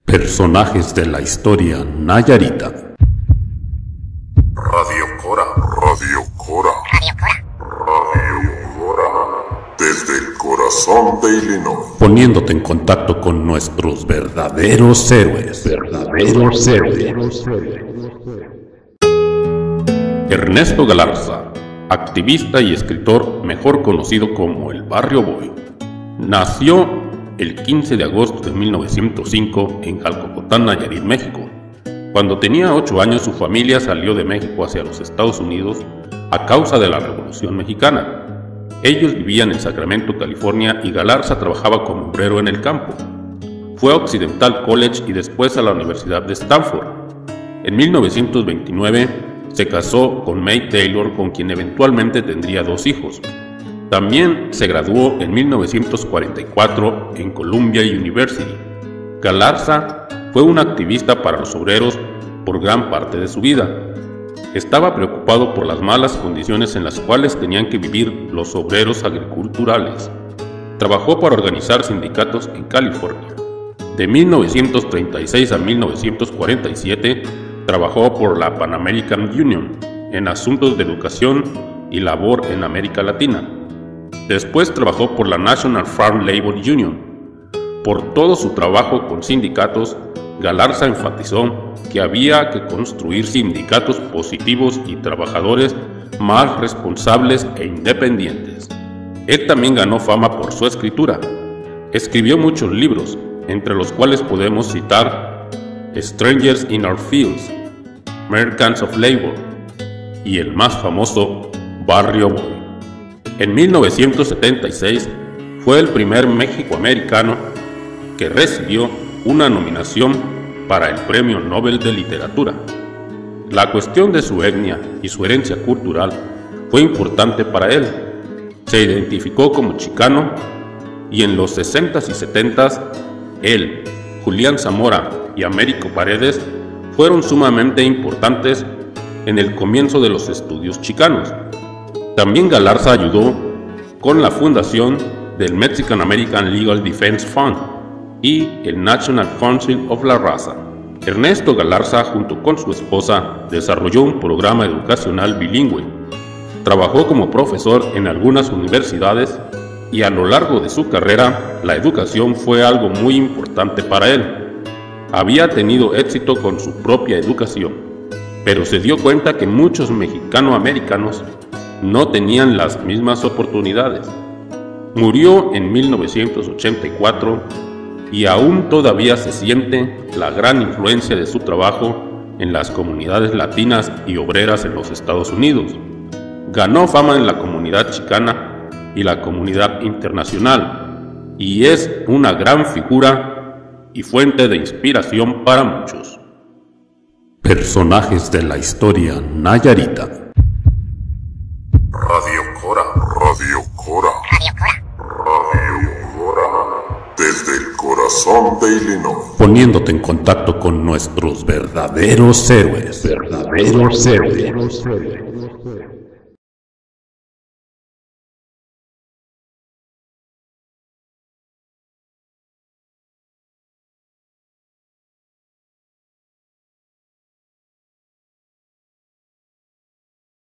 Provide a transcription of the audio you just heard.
Personajes de la historia nayarita. Radio Cora. Radio Cora. Radio Cora. Radio Cora. Desde el corazón de Illinois. Poniéndote en contacto con nuestros verdaderos héroes. Verdaderos héroes. Ernesto Galarza, activista y escritor mejor conocido como el Barrio Boy, nació el 15 de agosto de 1905 en Calcocotán, Nayarit, México. Cuando tenía 8 años, su familia salió de México hacia los Estados Unidos a causa de la Revolución Mexicana. Ellos vivían en Sacramento, California, y Galarza trabajaba como obrero en el campo. Fue a Occidental College y después a la Universidad de Stanford. En 1929 se casó con May Taylor, con quien eventualmente tendría 2 hijos. También se graduó en 1944 en Columbia University. Galarza fue un activista para los obreros por gran parte de su vida. Estaba preocupado por las malas condiciones en las cuales tenían que vivir los obreros agriculturales. Trabajó para organizar sindicatos en California. De 1936 a 1947 trabajó por la Pan American Union en asuntos de educación y labor en América Latina. Después trabajó por la National Farm Labor Union. Por todo su trabajo con sindicatos, Galarza enfatizó que había que construir sindicatos positivos y trabajadores más responsables e independientes. Él también ganó fama por su escritura. Escribió muchos libros, entre los cuales podemos citar Strangers in Our Fields, Merchants of Labor y el más famoso Barrio Boy. En 1976 fue el primer mexicoamericano que recibió una nominación para el Premio Nobel de Literatura. La cuestión de su etnia y su herencia cultural fue importante para él. Se identificó como chicano y en los 60s y 70s, él, Julián Zamora y Américo Paredes fueron sumamente importantes en el comienzo de los estudios chicanos. También Galarza ayudó con la fundación del Mexican American Legal Defense Fund y el National Council of la Raza. Ernesto Galarza, junto con su esposa, desarrolló un programa educacional bilingüe. Trabajó como profesor en algunas universidades y a lo largo de su carrera, la educación fue algo muy importante para él. Había tenido éxito con su propia educación, pero se dio cuenta que muchos mexicanoamericanos no tenían las mismas oportunidades. Murió en 1984 y aún todavía se siente la gran influencia de su trabajo en las comunidades latinas y obreras en los Estados Unidos. Ganó fama en la comunidad chicana y la comunidad internacional y es una gran figura y fuente de inspiración para muchos. Personajes de la historia nayarita. Radio Cora. Radio Cora. Radio Cora. Radio Cora. Desde el corazón de Illinois. Poniéndote en contacto con nuestros verdaderos héroes. Verdaderos héroes.